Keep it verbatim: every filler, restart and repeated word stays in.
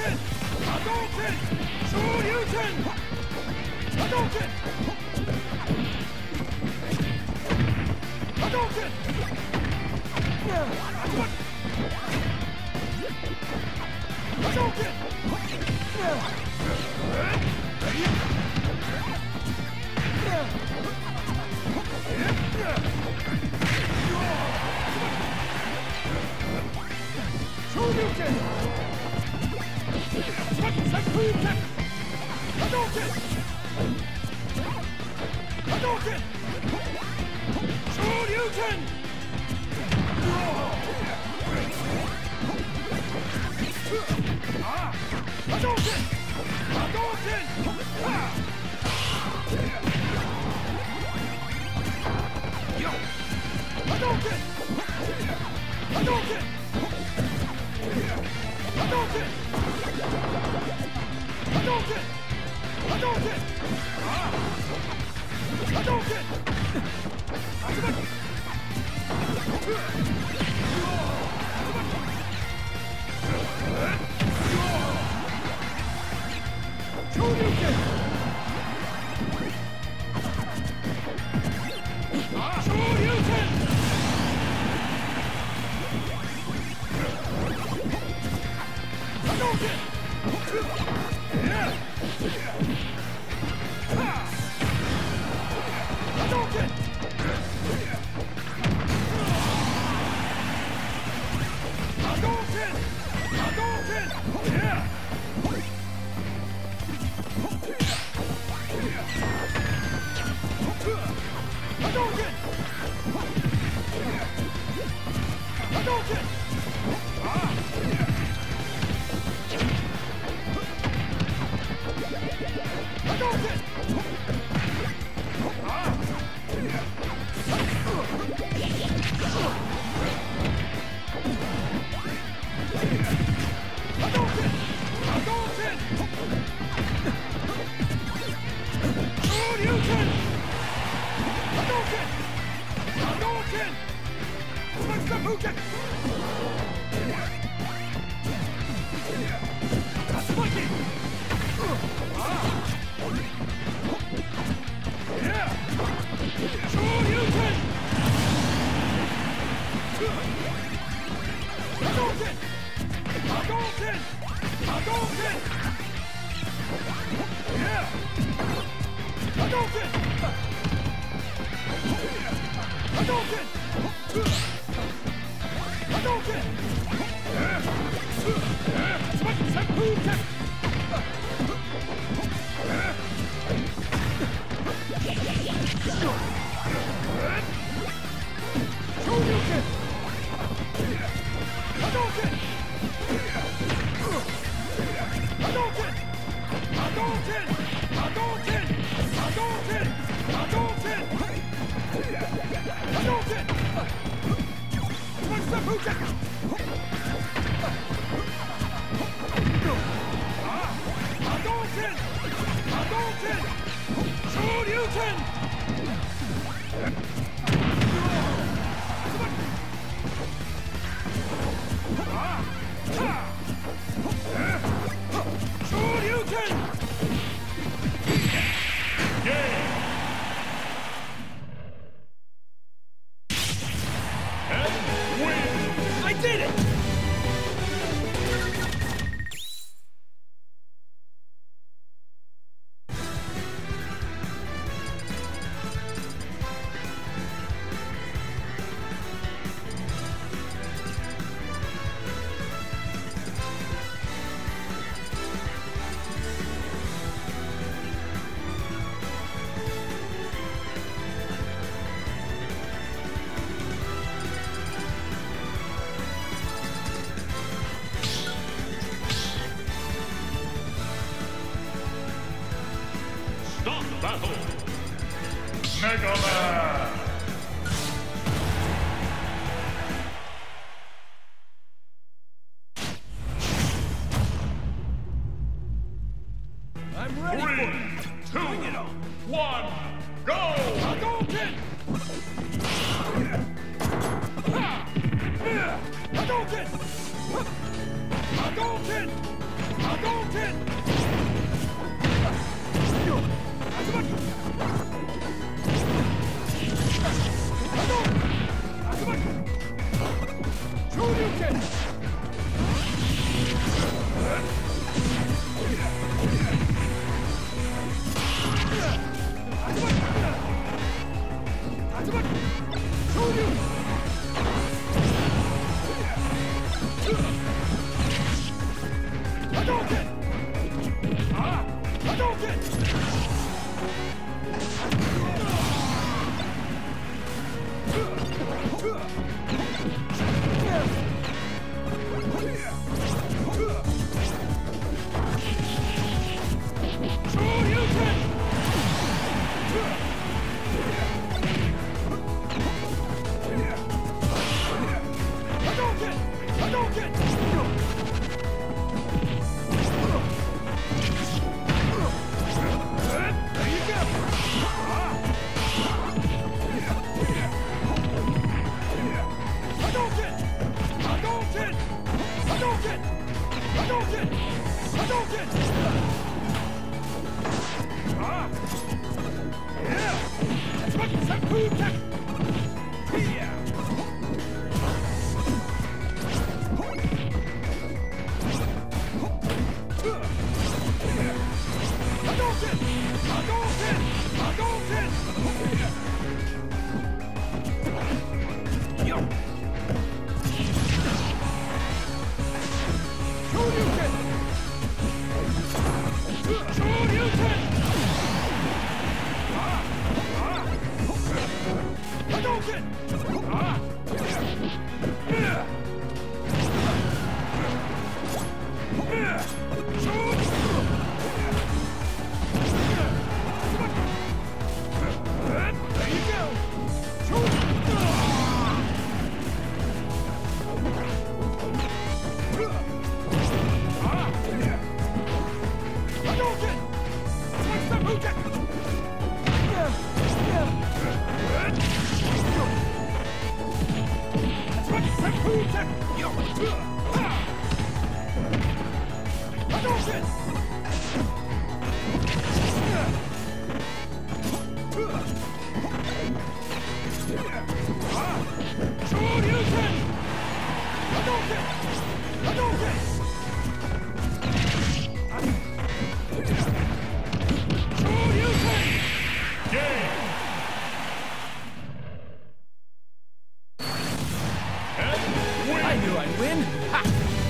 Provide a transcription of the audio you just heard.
Hadouken! Hadouken! Shoryuken! Hadouken! Hadouken! Hadouken! Shoryuken! Hadouken! Hadouken! Hadouken! Shoryuken! Hadouken! Hadouken! Hadouken! Hadouken! Hadouken! Hadouken! Hadouken! Hadouken! Hadouken! Shoryuken! Shoryuken! Hadouken! Yeah! Hadouken! Hadouken! Hadouken! Yeah! Hadouken! Hadouken! Ah! Hadouken! Ah! Hadouken! Hadouken! Shoryuken! Hadouken! Hadouken! Hadouken! Tatsuki! Ah! Yeah! Shoryuken! Hadouken! Hadouken! Hadouken! Yeah! Hadouken! Hadouken! Hadouken! Yeah! Seppuken! Shoryuken! Hadouken! Hadouken! Hadouken! Hadouken! Hadouken! Hadouken! Hadouken! Seppuken! Hadouken! Hadouken! Shoryuken! Shoryuken! I did it! Stop battle! Mega Man! I'm ready Three, for it! two, Bring it on! one, go! Hadouken! Hadouken! Hadouken! Hadouken! Azumaki! Hadouken! Azumaki! Shoryuken! Azumaki! Shoryuken! Hadouken! Ah! Hadouken! Shoryuken! Hadouken! Hadouken! There you go! Hadouken! Hadouken! Hadouken! Hadouken! Hadouken! Ah! Yeah! Azumaki Senpu Tek! Yeah! Hadouken! Hadouken! Hadouken! Yo! Shoryuken! Shoryuken! Ah! Ah! Hadouken! Ah! Yeah! Yeah! Shoryuken! There you go! Ah! Hadouken! What's the Butek? What's the Butek? Hadouken! Ah! Shoryuken! Hadouken! Hadouken! Shoryuken! Game. And win. I knew I'd win! Ha!